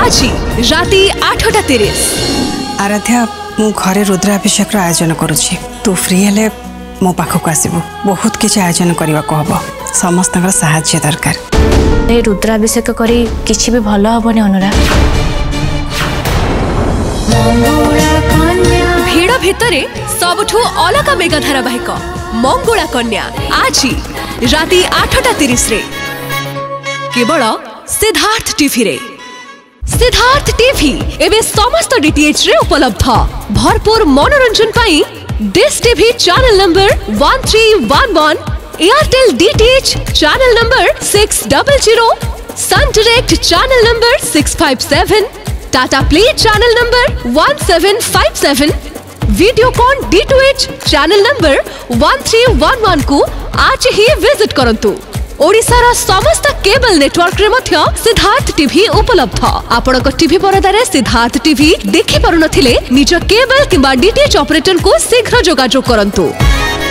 आज ही राति 8:30। आराध्या मु घरे रुद्राभिषेक आयोजन करुछि तू फ्री हेले मो पाखक आसबु बहुत किछि आयोजन करबा को हबो समस्त सहायता दरकार रुद्राभिषेक करी किछि भी भलो हबनी अनुराग भीड़ भितरे सबठू अलग मेगा धारावाहिक मंगुला कन्या आज ही राति 8:30 रे केवल सिद्धार्थ टीवी रे। सिद्धार्थ टीवी एवं समस्त डीटीएच रे उपलब्ध भरपूर मनोरंजन पाई dish TV channel number 1311, Airtel DTH channel number 600, sun direct channel number 657, Tata play channel number 1757, Videocon D2H channel number 1311 को आज ही विजिट करंतु। ओडिशार समस्त केबल नेटवर्क रे मध्य सिद्धार्थ टीवी उपलब्ध। आपनक टीवी परदारे सिद्धार्थ टीवी देखि पारुनथिले निज केबल किंबा डीटीएच ऑपरेटर को शीघ्र जोगाजोग करंतु।